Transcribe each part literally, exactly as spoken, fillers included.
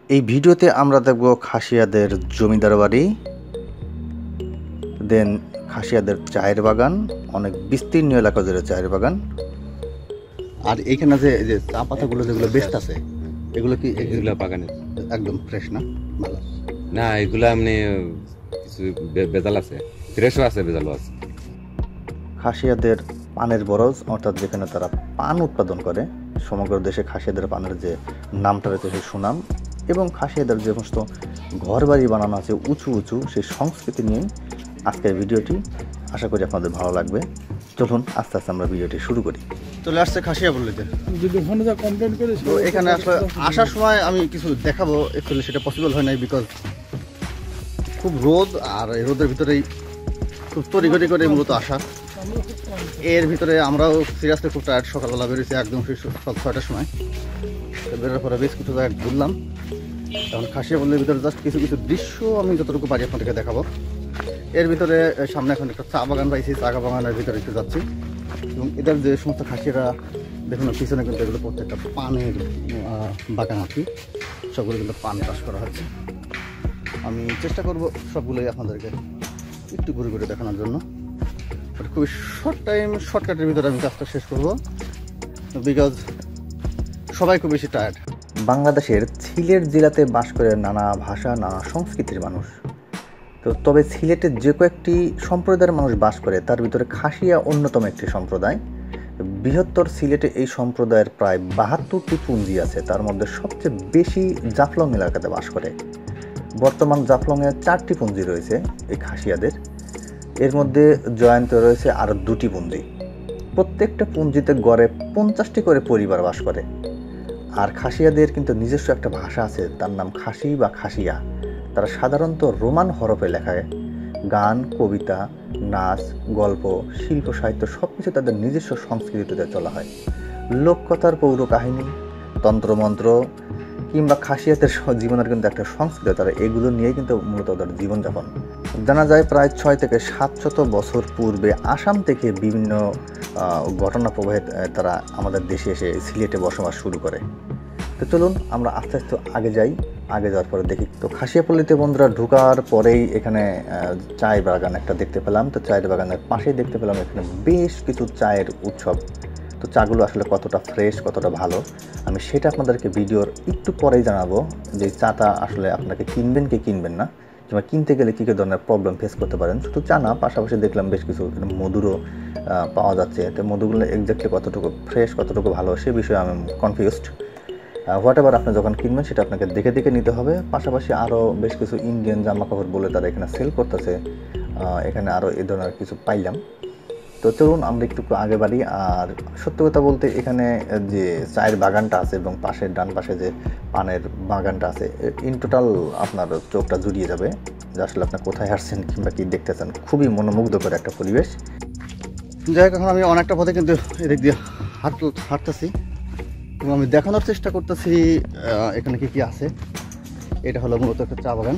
এই ভিডিওতে আমরা দেখব খাসিয়াদের জমিদার বাড়ি, দেন খাসিয়াদের চায়ের বাগান, অনেক বিস্তীর্ণ এলাকা জুড়ে চায়ের বাগান। আর এইখানে যে যে চা পাতাগুলো যেগুলো বেস্ট আছে এগুলো কি এগুলো বাগানের একদম ফ্রেশ না? ভালো না, এগুলো এমনি কিছু বেজাল আছে, ফ্রেশও আছে, বেজালও আছে। খাসিয়াদের পানের বরজ, অর্থাৎ যেখানে তারা পান উৎপাদন করে, সমগ্র দেশে খাসিয়াদের পানের যে নামটা রয়েছে সেই সুনাম, এবং খাসিয়াদের যে সমস্ত ঘর বাড়ি বানানো আছে উঁচু উঁচু, সেই সংস্কৃতি নিয়ে আজকের ভিডিওটি। আশা করি আপনাদের ভালো লাগবে। চলুন আস্তে আস্তে আমরা ভিডিওটি শুরু করি। চলে আসছে খাসিয়া পল্লীতে। তো এখানে আসলে আসার সময় আমি কিছু দেখাবো, অ্যাকচুয়ালি সেটা পসিবল হয় নাই, বিকজ খুব রোদ, আর এই রোদের ভিতরেই খুব তড়িঘড়ি করে মূলত আসা। এর ভিতরে আমরাও সিরিয়াসলি খুব টায়ার্ড। সকালবেলা বেরিয়েছি একদম সকাল ছয়টার সময়, বেরোর পরে বেশ কিছু জায়গায় ঘুরলাম। এখন খাসিয়া পল্লীর ভিতরে জাস্ট কিছু কিছু দৃশ্য আমি যতটুকু পারি আপনাদেরকে দেখাবো। এর ভিতরে সামনে এখন একটা চা বাগান পাইছি, চা বাগানের ভিতরে একটু যাচ্ছি, এবং এদের যে সমস্ত খাসিয়ারা দেখুন পিছনে কিন্তু এগুলো প্রত্যেকটা পানের বাগান আর কি, সবগুলো কিন্তু পান চাষ করা হচ্ছে। আমি চেষ্টা করব সবগুলোই আপনাদেরকে একটু ঘুরে ঘুরে দেখানোর জন্য। খুবই শর্ট টাইম শর্টকাটের ভিতরে আমি কাজটা শেষ করব, বিকজ সবাই খুব বেশি টায়ার্ড। বাংলাদেশের সিলেট জেলাতে বাস করে নানা ভাষা, নানা সংস্কৃতির মানুষ। তো তবে সিলেটের যে কয়েকটি সম্প্রদায়ের মানুষ বাস করে তার ভিতরে খাসিয়া অন্যতম একটি সম্প্রদায়। বৃহত্তর সিলেটে এই সম্প্রদায়ের প্রায় বাহাত্তরটি পুঞ্জি আছে, তার মধ্যে সবচেয়ে বেশি জাফলং এলাকাতে বাস করে। বর্তমান জাফলংয়ে চারটি পুঞ্জি রয়েছে এই খাসিয়াদের, এর মধ্যে জয়ন্ত রয়েছে আরও দুটি পুঞ্জি। প্রত্যেকটা পুঞ্জিতে গড়ে পঞ্চাশটি করে পরিবার বাস করে। আর খাসিয়াদের কিন্তু নিজস্ব একটা ভাষা আছে, তার নাম খাসি বা খাসিয়া। তারা সাধারণত রোমান হরফে লেখায় গান, কবিতা, নাচ, গল্প, শিল্প, সাহিত্য সব কিছু তাদের নিজস্ব সংস্কৃতিতে চলা হয়। লোককথার পৌর কাহিনী, তন্ত্রমন্ত্র কিংবা খাসিয়াদের জীবনের কিন্তু একটা সংস্কৃতি, তারা এগুলো নিয়ে কিন্তু মূলত তাদের জীবনযাপন। জানা যায় প্রায় ছয় থেকে সাতশত বছর পূর্বে আসাম থেকে বিভিন্ন ঘটনা প্রবাহে তারা আমাদের দেশে এসে সিলেটে বসবাস শুরু করে। তো চলুন আমরা আস্তে আস্তে আগে যাই। আগে যাওয়ার পরে দেখি। তো খাসিয়া পল্লীতে বন্ধুরা ঢোকার পরেই এখানে চায়ের বাগান একটা দেখতে পেলাম। তো চায়ের বাগানের পাশেই দেখতে পেলাম এখানে বেশ কিছু চায়ের উৎসব। তো চাগুলো আসলে কতটা ফ্রেশ, কতটা ভালো, আমি সেটা আপনাদেরকে ভিডিওর একটু পরেই জানাবো, যে চাটা আসলে আপনাকে কিনবেন কি কিনবেন না, কিংবা কিনতে গেলে কী কী ধরনের প্রবলেম ফেস করতে পারেন। শুধু চা না, পাশাপাশি দেখলাম বেশ কিছু মধুরও পাওয়া যাচ্ছে। তো মধুগুলো এক্স্যাক্টলি কতটুকু ফ্রেশ, কতটুকু ভালো, সে বিষয়ে আমি কনফিউজড। হোয়াট এভার, আপনি যখন কিনবেন সেটা আপনাকে দেখে দেখে নিতে হবে। পাশাপাশি আরও বেশ কিছু ইন্ডিয়ান জামা কাপড় বলে তারা এখানে সেল করতেছে, এখানে আরও এ ধরনের কিছু পাইলাম। তো চলুন আমরা একটু আগে বাড়ি। আর সত্যি কথা বলতে এখানে যে চায়ের বাগানটা আছে এবং পাশের ডান পাশে যে পানের বাগানটা আছে, ইন টোটাল আপনার চোখটা জুড়িয়ে যাবে যে আসলে আপনি কোথায় হাঁটছেন কিংবা কী দেখতেছেন। খুবই মনোমুগ্ধকর একটা পরিবেশ। যাই হোক, এখন আমি অনেকটা পথে কিন্তু এদিক দিয়ে হাঁট হাঁটতেছি এবং আমি দেখানোর চেষ্টা করতেছি এখানে কী কী আছে। এটা হলো মূলত একটা চা বাগান।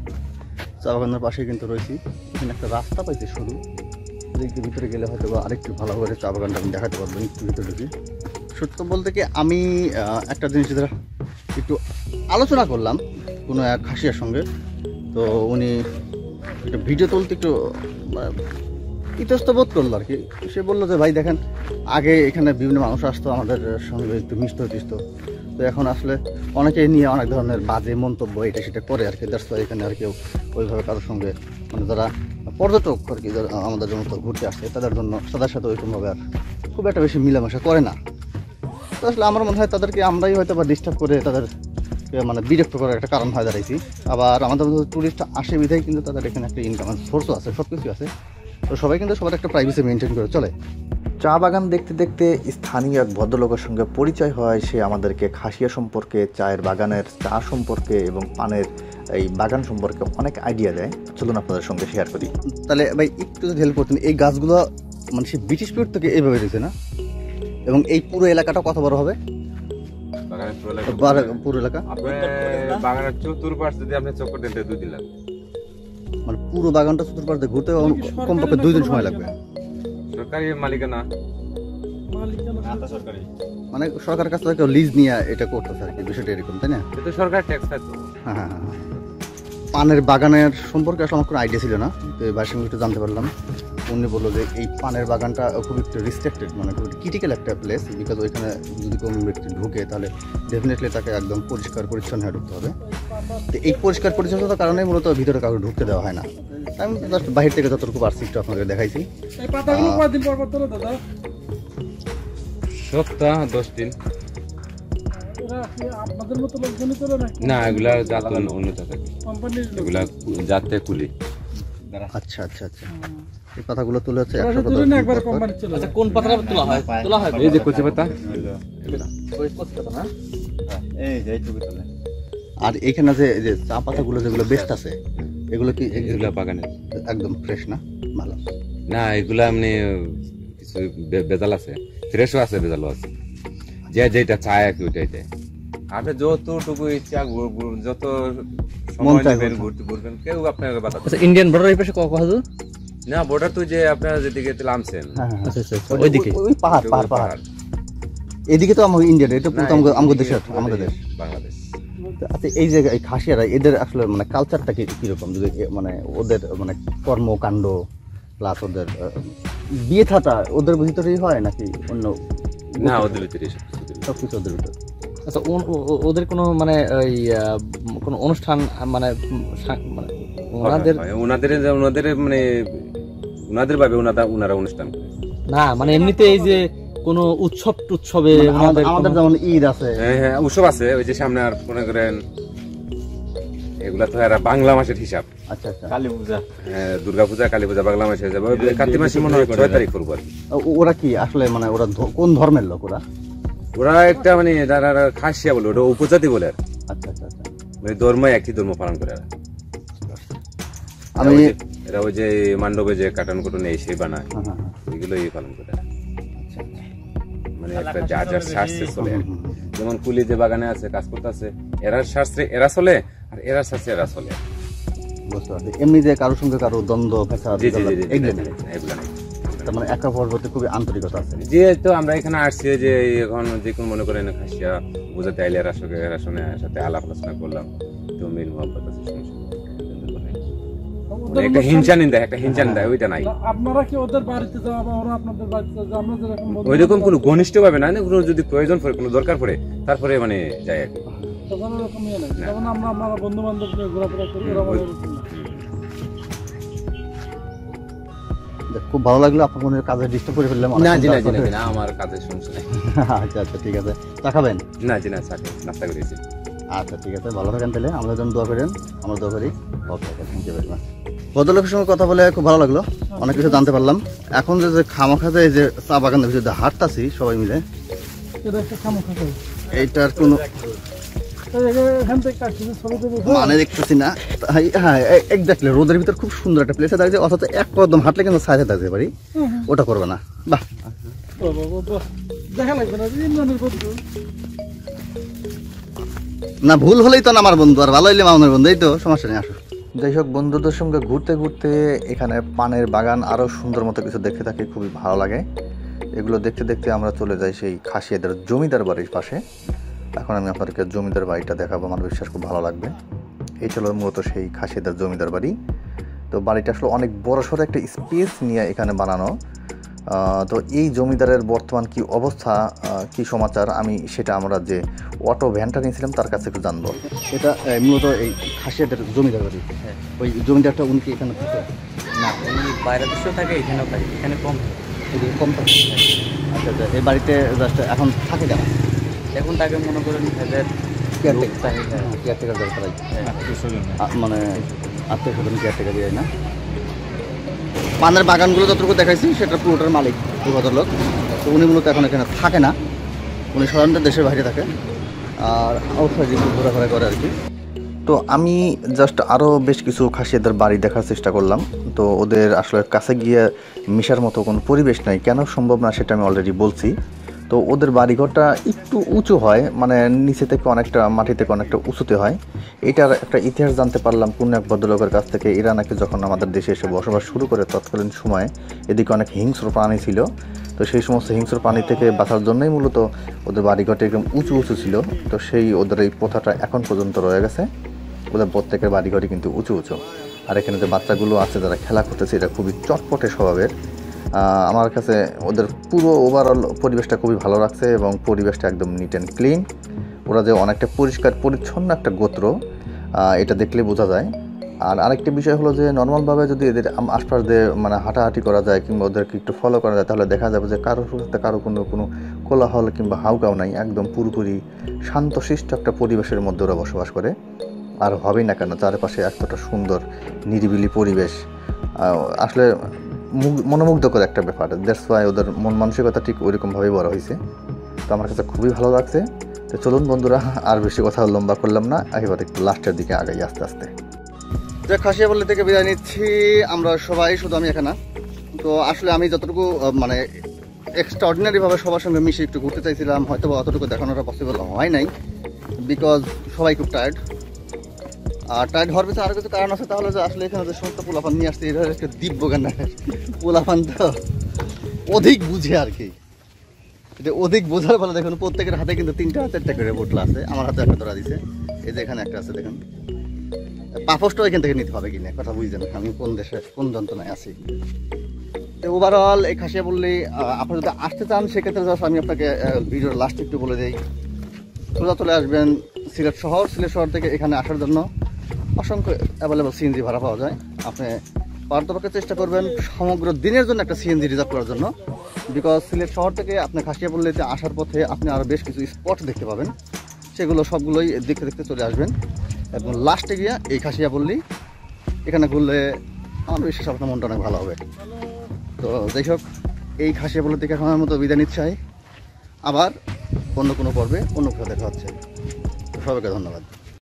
চা বাগানের পাশে কিন্তু রয়েছি, এখানে একটা রাস্তা পাইছে সরু, দিক ভিতরে গেলে হয়তো বা আরেকটু ভালো করে চা বাগানটা আমি দেখাতে পারবো একটু ভিতরে ঢুকি। সত্য বলতে কি আমি একটা জিনিস যেটা একটু আলোচনা করলাম কোনো এক খাসিয়ার সঙ্গে, তো উনি একটা ভিডিও তুলতে একটু ইতস্ত বোধ করলো আর কি। সে বললো যে ভাই দেখেন, আগে এখানে বিভিন্ন মানুষ আসতো আমাদের সঙ্গে একটু মিশত টিশত, তো এখন আসলে অনেকে নিয়ে অনেক ধরনের বাজে মন্তব্য এটা সেটা করে আর কি। দ্যাটস ওয়াই এখানে আর কেউ ওইভাবে কারোর সঙ্গে, মানে যারা পর্যটক আর কি আমাদের জন্য ঘুরতে আসছে তাদের জন্য তাদের সাথে ওইরকমভাবে আর খুব একটা বেশি মিলামেশা করে না। তো আসলে আমার মনে হয় তাদেরকে আমরাই হয়তো বা ডিস্টার্ব করে তাদের মানে বিরক্ত করার একটা কারণ হয় দাঁড়াইছি। আবার আমাদের মধ্যে টুরিস্ট আসে বিধায় কিন্তু তাদের এখানে একটা ইনকাম সোর্সও আছে, সব কিছু আছে। তো সবাই কিন্তু সবার একটা প্রাইভেসি মেনটেন করে চলে। চা বাগান দেখতে দেখতে স্থানীয় এক ভদ্রলোকের সঙ্গে পরিচয় হয়। সে আমাদেরকে খাসিয়া সম্পর্কে, চায়ের বাগানের চা সম্পর্কে এবং পানের এই বাগান সম্পর্কে অনেক আইডিয়া দেয়। চলুন আপনাদের সঙ্গে শেয়ার করি। তাহলে ভাই একটু যদি হেল্প করতেন, এই গাছগুলো মানে সে ব্রিটিশ পিরিয়ড থেকে এইভাবে রয়েছে না, এবং এই পুরো এলাকাটা কত বড় হবে? পুরো এলাকা বাগানের চতুর্পাশ যদি আপনি চক্কর দেন দুই দিন লাগবে, মানে পুরো বাগানটা চতুর্পাশ দিয়ে ঘুরতে কমপক্ষে দুই দিন সময় লাগবে। সরকারি মালিকানা, মানে সরকারের কাছ থেকে লিজ নিয়ে এটা করতেছে আর কি, বিষয়টা এরকম, তাই না? এটা সরকার ট্যাক্স খায় তো। হ্যাঁ হ্যাঁ হ্যাঁ পানের বাগানের সম্পর্কে আসলে আমার কোনো আইডিয়া ছিল না, তো এবার সঙ্গে একটু জানতে পারলাম। উনি বললো যে এই পানের বাগানটা খুব একটু রিস্ট্রিক্টেড, মানে খুব ক্রিটিক্যাল একটা প্লেস, বিকজ ওইখানে যদি কোনো ব্যক্তি ঢুকে তাহলে ডেফিনেটলি তাকে একদম পরিষ্কার পরিচ্ছন্ন হয়ে ঢুকতে হবে। তো এই পরিষ্কার পরিচ্ছন্নতার কারণে মূলত ভিতরে কাউকে ঢুকতে দেওয়া হয় না। আমি জাস্ট বাহির থেকে যতটুকু পারছি একটু আপনাকে দেখাইছি। সপ্তাহ দশ দিন না, এগুলা জাত অন্য জাতের, এগুলা জাতে কুলি। আচ্ছা আচ্ছা আচ্ছা, এই পাতাগুলো তুলে হচ্ছে কোন পাতাটা তোলা হয়? তোলা হয় এই যে কচি পাতা। আর এখানে যে যে চা পাতাগুলো যেগুলো বেস্ট আছে এগুলো কি এগুলা বাগানের একদম ফ্রেশ না? ভালো না, এগুলা এমনি কিছু বেজাল আছে, ফ্রেশও আছে বেজালও আছে, যে যেটা চায় আর কি ওইটাই দেয়। আপনি যতটুকু ইচ্ছা যত সময় নেবেন ঘুরতে ঘুরবেন, কেউ আপনার বাধা দেবে না। ইন্ডিয়ান বর্ডার এই পাশে কত দূর? না, বর্ডার তো যে আপনারা যেদিকে নামছেন আচ্ছা আচ্ছা ওইদিকে ওই পাহাড় পাহাড় পাহাড় এদিকে তো আমাদের ইন্ডিয়া, এটা পুরো আমাদের দেশ, আমাদের দেশ বাংলাদেশ। আচ্ছা এই যে এই খাসিয়ারা এদের আসলে মানে কালচারটা কি কিরকম, যদি মানে ওদের মানে কর্মকাণ্ড প্লাস ওদের বিয়ে থাটা ওদের ভিতরেই হয় নাকি অন্য? না, ওদের ভিতরে সব কিছু ওদের ভিতরে। আচ্ছা ওদের কোনো মানে ওই কোনো অনুষ্ঠান মানে ওনাদের ওনাদের ওনাদের মানে ওনাদের ভাবে ওনারা ওনারা অনুষ্ঠান না, মানে এমনিতে এই যে কোন উৎসব উৎসবে আমাদের যেমন ঈদ আছে, হ্যাঁ হ্যাঁ উৎসব আছে, ওই যে সামনে আর মনে করেন এগুলা তো এরা বাংলা মাসের হিসাব। আচ্ছা আচ্ছা, কালী পূজা, হ্যাঁ দুর্গা পূজা কালী পূজা বাংলা মাসে যাবে, কার্তিক মাসে মনে হয় ছয় তারিখ করবো আর কি। ওরা কি আসলে মানে ওরা কোন ধর্মের লোক? ওরা ওরা একটা মানে খাসিয়া বলে, ওটা উপজাতি বলে। আচ্ছা আচ্ছা আচ্ছা, মানে ধর্ম একই ধর্ম পালন করে এরা। আমি এরা ওই যে মান্ডবে যে কাটন কুটন এই সেই বানায়, এগুলোই পালন করে এরা। মানে একটা যা যার শাস্ত্রে চলে, যেমন কুলি যে বাগানে আছে কাজ করতে আছে, এরার শাস্ত্রে এরা চলে আর এরার শাস্ত্রে এরা চলে। বুঝতে পারছি। এমনি যে কারোর সঙ্গে কারো দ্বন্দ্ব ফ্যাসাদ এগুলো নাই, মানে একা পর্বতে খুবই আন্তরিকতা আছে। যেহেতু আমরা এখানে আসছি যে এখন যে কোন মনে করেন খাসিয়া বুঝাতে আইলে এর সঙ্গে এর সাথে আলাপ আলোচনা করলাম, তো মেন মহব্বত আছে, একটা হিংসা নিন্দা একটা হিংসা নিন্দা ওইটা নাই। আপনারা কি ওদের বাড়িতে যাওয়া বা ওরা আপনাদের বাড়িতে যাওয়া, আমরা যেরকম ওইরকম কোনো ঘনিষ্ঠ ভাবে না, কোনো যদি প্রয়োজন পড়ে কোনো দরকার পড়ে তারপরে মানে যায় আর কি। তখন ওরকম ইয়ে নাই, যেমন আমরা আমরা বন্ধু বান্ধব নিয়ে ঘোরাফেরা করি, ওরা আমাদের খুব ভালো লাগলো। আপনার মনে কাজে ডিস্টার্ব করে ফেললাম? না জি না জি না, আমার কাজের সমস্যা নেই। আচ্ছা আচ্ছা ঠিক আছে, চা খাবেন? না জি না, চা নাস্তা করেছি। আচ্ছা ঠিক আছে, ভালো থাকেন তাহলে, আমাদের জন্য দোয়া করেন, আমরা দোয়া করি। Okay okay, thank you very much. ভদ্রলোকের সঙ্গে কথা বলে খুব ভালো লাগলো, অনেক কিছু জানতে পারলাম। এখন যে খামাখা যে যে চা বাগানের ভিতরে হাঁটতাছি সবাই মিলে, এইটার কোনো মানে দেখতেছি না। হ্যাঁ এক্স্যাক্টলি, রোদের ভিতর খুব সুন্দর একটা প্লেসে দাঁড়িয়ে, অথচ এক কদম হাঁটলে কিন্তু সাইডে থাকতে পারি, ওটা করবে না। বাহ, না ভুল হলেই তো না আমার বন্ধু, আর ভালো হইলে মামনের বন্ধু, এই তো সমস্যা নেই, আসো। যাই হোক, বন্ধুদের সঙ্গে ঘুরতে ঘুরতে এখানে পানের বাগান আরও সুন্দর মতো কিছু দেখতে থাকি, খুবই ভালো লাগে। এগুলো দেখতে দেখতে আমরা চলে যাই সেই খাসিয়াদের জমিদার বাড়ির পাশে। এখন আমি আপনাদেরকে জমিদার বাড়িটা দেখাবো, আমার বিশ্বাস খুব ভালো লাগবে। এই ছিল মূলত সেই খাসিয়াদের জমিদার বাড়ি। তো বাড়িটা আসলে অনেক বড় সড়ো একটা স্পেস নিয়ে এখানে বানানো। তো এই জমিদারের বর্তমান কি অবস্থা, কি সমাচার, আমি সেটা আমরা যে অটো ভ্যানটা নিয়েছিলাম তার কাছে একটু জানবো। এটা মূলত এই খাসিয়াদের জমিদার বাড়ি। হ্যাঁ, ওই জমিদারটা উনি কি এখানে থাকে? না, উনি বাইরে দেশেও থাকে, এখানেও থাকে, এখানে কম কম থাকে। আচ্ছা আচ্ছা, এই বাড়িতে জাস্ট এখন থাকে কেন? এখন তাকে মনে করেন এদের কেয়ারটেকার দরকার, মানে আত্মীয় স্বজন কেয়ারটেকার যায় না। পানের বাগানগুলো যতটুকু দেখাইছি সেটা পুরোটার মালিক এই ভদ্রলোক। তো উনি মূলত এখন এখানে থাকে না, উনি সাধারণত দেশের বাইরে থাকে আর আউটসাইড একটু ঘোরাফেরা করে আর কি। তো আমি জাস্ট আরও বেশ কিছু খাসিয়াদের বাড়ি দেখার চেষ্টা করলাম। তো ওদের আসলে কাছে গিয়ে মিশার মতো কোনো পরিবেশ নাই, কেন সম্ভব না সেটা আমি অলরেডি বলছি। তো ওদের বাড়িঘরটা একটু উঁচু হয়, মানে নিচে থেকে অনেকটা মাটি থেকে অনেকটা উঁচুতে হয়। এটার একটা ইতিহাস জানতে পারলাম কোন এক ভদ্রলোকের কাছ থেকে। এরা নাকি যখন আমাদের দেশে এসে বসবাস শুরু করে তৎকালীন সময়ে এদিকে অনেক হিংস্র প্রাণী ছিল। তো সেই সমস্ত হিংস্র প্রাণী থেকে বাঁচার জন্যই মূলত ওদের বাড়িঘরটা একদম উঁচু উঁচু ছিল। তো সেই ওদের এই প্রথাটা এখন পর্যন্ত রয়ে গেছে। ওদের প্রত্যেকের বাড়িঘরই কিন্তু উঁচু উঁচু। আর এখানে যে বাচ্চাগুলো আছে যারা খেলা করতেছে, এটা খুবই চটপটে স্বভাবের। আমার কাছে ওদের পুরো ওভারঅল পরিবেশটা খুবই ভালো লাগছে এবং পরিবেশটা একদম নিট অ্যান্ড ক্লিন। ওরা যে অনেকটা পরিষ্কার পরিচ্ছন্ন একটা গোত্র, এটা দেখলে বোঝা যায়। আর আরেকটি বিষয় হলো যে নর্মালভাবে যদি এদের আশপাশ দিয়ে মানে হাঁটাহাঁটি করা যায় কিংবা ওদেরকে একটু ফলো করা যায়, তাহলে দেখা যাবে যে কারোর সাথে কারো কোনো কোনো কোলাহল কিংবা হাউকাও নাই, একদম পুরোপুরি শান্তশিষ্ট একটা পরিবেশের মধ্যে ওরা বসবাস করে। আর হবেই না কেন, চারপাশে এতটা সুন্দর নিরিবিলি পরিবেশ, আসলে মনোমুগ্ধকর একটা ব্যাপার। দ্যাটস ওয়াই ওদের মন মানসিকতা ঠিক ওইরকমভাবেই বড় হয়েছে। তো আমার কাছে খুবই ভালো লাগছে। তো চলুন বন্ধুরা, আর বেশি কথা লম্বা করলাম না, এবার একটু লাস্টের দিকে আগাই আস্তে আস্তে। যে খাসিয়া পল্লী থেকে বিদায় নিচ্ছি আমরা সবাই, শুধু আমি এখানে। তো আসলে আমি যতটুকু মানে এক্সট্রাঅর্ডিনারিভাবে সবার সঙ্গে মিশে একটু ঘুরতে চাইছিলাম, হয়তো বা অতটুকু দেখানোটা পসিবল হয় নাই, বিকজ সবাই খুব টায়ার্ড। আর টায়ার্ড হওয়ার পিছনে আরও কিছু কারণ আছে, তাহলে যে আসলে এখানে যে সমস্ত পোলাপান নিয়ে আসছে, এটা একটা দিব্য জ্ঞান পোলাপান তো অধিক বুঝে আর কি। এটা অধিক বোঝার ফলে দেখুন প্রত্যেকের হাতে কিন্তু তিনটা চারটা করে বোতল আছে। আমার হাতে একটা ধরা দিছে, এই যে এখানে একটা আছে দেখুন। পাফসটাও এখান থেকে নিতে হবে কিনা কথা বুঝছেন আমি কোন দেশে কোন যন্ত্রণায় আছি। তো ওভারঅল এই খাসিয়া পল্লী আপনি যদি আসতে চান সেক্ষেত্রে জাস্ট আমি আপনাকে ভিডিওর লাস্ট একটু বলে দিই। সোজা চলে আসবেন সিলেট শহর। সিলেট শহর থেকে এখানে আসার জন্য অসংখ্য অ্যাভেলেবল সিএনজি ভাড়া পাওয়া যায়। আপনি পারতপক্ষে চেষ্টা করবেন সমগ্র দিনের জন্য একটা সিএনজি রিজার্ভ করার জন্য, বিকজ সিলেট শহর থেকে আপনি খাসিয়া পল্লীতে আসার পথে আপনি আরও বেশ কিছু স্পট দেখতে পাবেন, সেগুলো সবগুলোই দেখতে দেখতে চলে আসবেন। এবং লাস্টে গিয়া এই খাসিয়া পল্লী, এখানে ঘুরলে আমার বিশ্বাস আপনার মনটা অনেক ভালো হবে। তো যাই হোক, এই খাসিয়া পল্লী থেকে এখনের মতো বিদায় নিচ্ছি। আবার অন্য কোনো পর্বে অন্য কোথাও দেখা হচ্ছে। সবাইকে ধন্যবাদ।